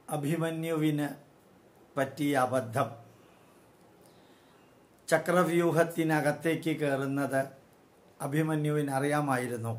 അഭിമന്യുവിന് പറ്റിയ അബദ്ധം. ചക്രവ്യൂഹത്തിനകത്തേക്ക് കയറുന്നത് അഭിമന്യുവിന് അറിയാമായിരുന്നു.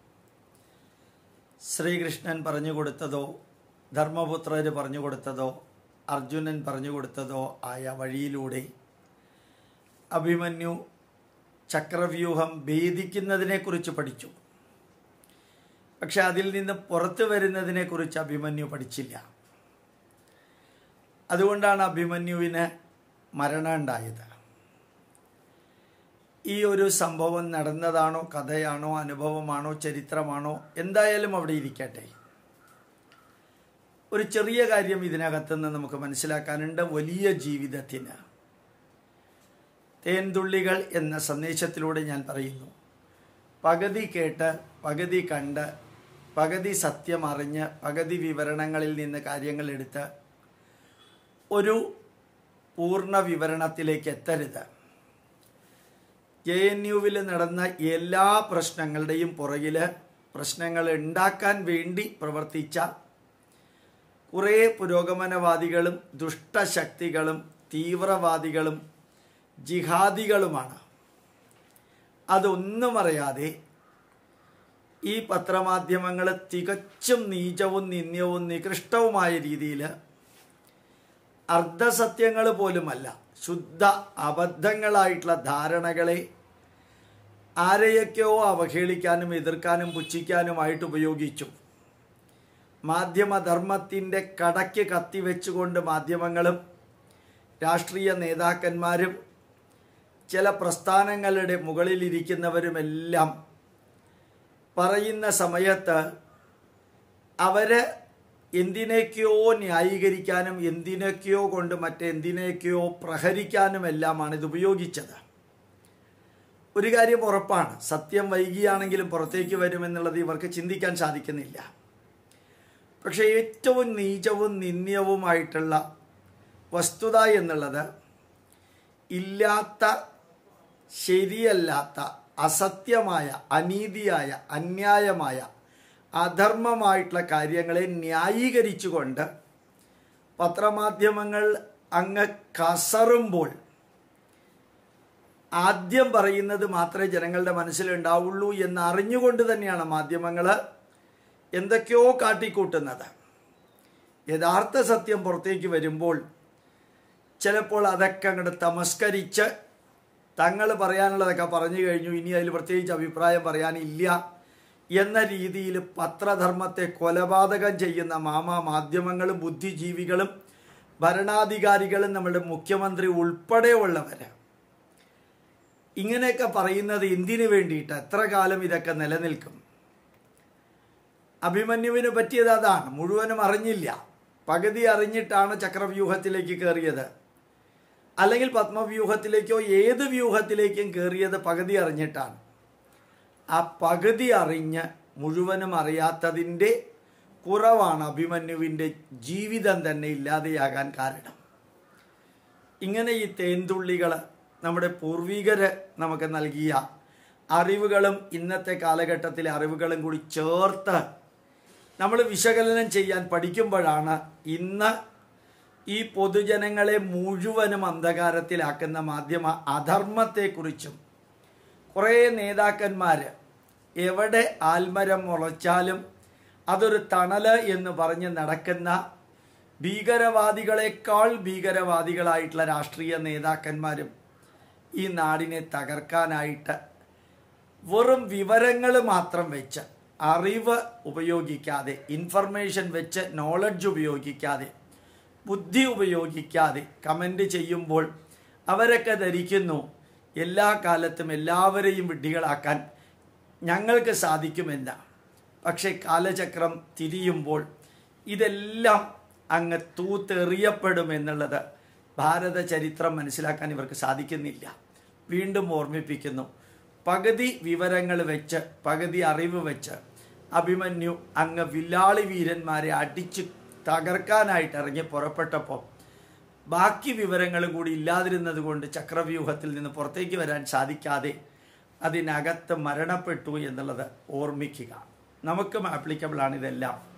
ശ്രീകൃഷ്ണൻ പറഞ്ഞു കൊടുത്തതോ ധർമ്മപുത്രർ പറഞ്ഞു കൊടുത്തതോ അർജുനൻ പറഞ്ഞു കൊടുത്തതോ ആയ വഴിയിലൂടെ അഭിമന്യു ചക്രവ്യൂഹം ഭേദിക്കുന്നതിനെക്കുറിച്ച് പഠിച്ചു. പക്ഷെ അതിൽ നിന്ന് പുറത്തു വരുന്നതിനെക്കുറിച്ച് അഭിമന്യു പഠിച്ചില്ല. അതുകൊണ്ടാണ് അഭിമന്യുവിന് മരണം ഉണ്ടായത്. ഈ ഒരു സംഭവം നടന്നതാണോ, കഥയാണോ, അനുഭവമാണോ, ചരിത്രമാണോ, എന്തായാലും അവിടെ ഇരിക്കട്ടെ. ഒരു ചെറിയ കാര്യം ഇതിനകത്തുനിന്ന് നമുക്ക് മനസ്സിലാക്കാനുണ്ട്. വലിയ ജീവിതത്തിന് തേൻതുള്ളികൾ എന്ന സന്ദേശത്തിലൂടെ ഞാൻ പറയുന്നു, പകുതി കേട്ട്, പകുതി കണ്ട്, പകുതി സത്യം അറിഞ്ഞ്, പകുതി വിവരണങ്ങളിൽ നിന്ന് കാര്യങ്ങൾ എടുത്ത് ഒരു പൂർണ്ണ വിവരണത്തിലേക്ക് എത്തരുത്. JNUവിൽ നടന്ന എല്ലാ പ്രശ്നങ്ങളുടെയും പുറകിൽ പ്രശ്നങ്ങൾ ഉണ്ടാക്കാൻ വേണ്ടി പ്രവർത്തിച്ച കുറേ പുരോഗമനവാദികളും ദുഷ്ടശക്തികളും തീവ്രവാദികളും ജിഹാദികളുമാണ്. അതൊന്നും അറിയാതെ ഈ പത്രമാധ്യമങ്ങൾ തികച്ചും നീചവും നിന്ദ്യവും നികൃഷ്ടവുമായ രീതിയിൽ അർദ്ധസത്യങ്ങൾ പോലുമല്ല, ശുദ്ധ അബദ്ധങ്ങളായിട്ടുള്ള ധാരണകളെ ആരെയൊക്കെയോ അവഹേളിക്കാനും എതിർക്കാനും പുച്ഛിക്കാനുമായിട്ട് ഉപയോഗിച്ചു. മാധ്യമധർമ്മത്തിൻ്റെ കടയ്ക്ക് കത്തിവെച്ചുകൊണ്ട് മാധ്യമങ്ങളും രാഷ്ട്രീയ നേതാക്കന്മാരും ചില പ്രസ്ഥാനങ്ങളുടെ മുകളിലിരിക്കുന്നവരുമെല്ലാം പറയുന്ന സമയത്ത് അവർ എന്തിനേക്കോ ന്യായീകരിക്കാനും എന്തിനൊക്കെയോ കൊണ്ട് മറ്റെന്തിനേക്കോ പ്രഹരിക്കാനുമെല്ലാമാണ് ഇത് ഉപയോഗിച്ചത്. ഒരു കാര്യം ഉറപ്പാണ്, സത്യം വൈകിയാണെങ്കിലും പുറത്തേക്ക് വരുമെന്നുള്ളത് ഇവർക്ക് ചിന്തിക്കാൻ സാധിക്കുന്നില്ല. പക്ഷേ ഏറ്റവും നീചവും നിന്ദ്യവുമായിട്ടുള്ള വസ്തുത എന്നുള്ളത് ഇല്ലാത്ത, ശരിയല്ലാത്ത, അസത്യമായ, അനീതിയായ, അന്യായമായ, അധർമ്മമായിട്ടുള്ള കാര്യങ്ങളെ ന്യായീകരിച്ചുകൊണ്ട് പത്രമാധ്യമങ്ങൾ അങ്ങ് കസറുമ്പോൾ ആദ്യം പറയുന്നത് മാത്രമേ ജനങ്ങളുടെ മനസ്സിലുണ്ടാവുള്ളൂ എന്ന് അറിഞ്ഞുകൊണ്ട് തന്നെയാണ് മാധ്യമങ്ങൾ എന്തൊക്കെയോ കാട്ടിക്കൂട്ടുന്നത്. യഥാർത്ഥ സത്യം പുറത്തേക്ക് വരുമ്പോൾ ചിലപ്പോൾ അതൊക്കെ അങ്ങോട്ട് തമസ്കരിച്ച് തങ്ങൾ പറയാനുള്ളതൊക്കെ പറഞ്ഞു കഴിഞ്ഞു, ഇനി അതിൽ പ്രത്യേകിച്ച് അഭിപ്രായം പറയാനില്ല എന്ന രീതിയിൽ പത്രധർമ്മത്തെ കൊലപാതകം ചെയ്യുന്ന മാധ്യമങ്ങളും ബുദ്ധിജീവികളും ഭരണാധികാരികളും നമ്മുടെ മുഖ്യമന്ത്രി ഉൾപ്പെടെയുള്ളവർ ഇങ്ങനെയൊക്കെ പറയുന്നത് എന്തിനു വേണ്ടിയിട്ട്, എത്ര കാലം ഇതൊക്കെ നിലനിൽക്കും? അഭിമന്യുവിന് പറ്റിയത് അതാണ്. മുഴുവനും അറിഞ്ഞില്ല, പകുതി അറിഞ്ഞിട്ടാണ് ചക്രവ്യൂഹത്തിലേക്ക് കയറിയത്. അല്ലെങ്കിൽ പത്മവ്യൂഹത്തിലേക്കോ ഏത് വ്യൂഹത്തിലേക്കും കയറിയത് പകുതി അറിഞ്ഞിട്ടാണ്. ആ പകുതി അറിഞ്ഞ് മുഴുവനും അറിയാത്തതിൻ്റെ കുറവാണ് അഭിമന്യുവിൻ്റെ ജീവിതം തന്നെ ഇല്ലാതെയാകാൻ കാരണം. ഇങ്ങനെ ഈ തേൻതുള്ളികൾ നമ്മുടെ പൂർവികർ നമുക്ക് നൽകിയ അറിവുകളും ഇന്നത്തെ കാലഘട്ടത്തിലെ അറിവുകളും കൂടി ചേർത്ത് നമ്മൾ വിശകലനം ചെയ്യാൻ പഠിക്കുമ്പോഴാണ് ഇന്ന് ഈ പൊതുജനങ്ങളെ മുഴുവനും അന്ധകാരത്തിലാക്കുന്ന മാധ്യമ അധർമ്മത്തെക്കുറിച്ചും കുറേ നേതാക്കന്മാർ എവിടെ ആൽമരം മുളച്ചാലും അതൊരു തണല് എന്ന് പറഞ്ഞ് നടക്കുന്ന ഭീകരവാദികളെക്കാൾ ഭീകരവാദികളായിട്ടുള്ള രാഷ്ട്രീയ നേതാക്കന്മാരും ഈ നാടിനെ തകർക്കാനായിട്ട് വെറും വിവരങ്ങൾ മാത്രം വെച്ച്, അറിവ് ഉപയോഗിക്കാതെ, ഇൻഫർമേഷൻ വെച്ച്, നോളജ് ഉപയോഗിക്കാതെ, ബുദ്ധി ഉപയോഗിക്കാതെ കമൻ്റ് ചെയ്യുമ്പോൾ അവരൊക്കെ ധരിക്കുന്നു എല്ലാ കാലത്തും എല്ലാവരെയും വിഡ്ഢികളാക്കാൻ ഞങ്ങൾക്ക് സാധിക്കുമെന്ന്. പക്ഷേ കാലചക്രം തിരിയുമ്പോൾ ഇതെല്ലാം അങ്ങ് തൂത്തെറിയപ്പെടുമെന്നുള്ളത് ഭാരത ചരിത്രം മനസ്സിലാക്കാൻ ഇവർക്ക് സാധിക്കുന്നില്ല. വീണ്ടും ഓർമ്മിപ്പിക്കുന്നു, പകുതി വിവരങ്ങൾ വെച്ച്, പകുതി അറിവ് വെച്ച് അഭിമന്യു അങ്ങ് വില്ലാളി വീരന്മാരെ അടിച്ച് തകർക്കാനായിട്ട് ഇറങ്ങി പുറപ്പെട്ടപ്പോൾ ബാക്കി വിവരങ്ങളും കൂടി ഇല്ലാതിരുന്നത് കൊണ്ട് ചക്രവ്യൂഹത്തിൽ നിന്ന് പുറത്തേക്ക് വരാൻ സാധിക്കാതെ അതിനകത്ത് മരണപ്പെട്ടു എന്നുള്ളത് ഓർമ്മിക്കുക. നമുക്കും ആപ്ലിക്കബിളാണ് ഇതെല്ലാം.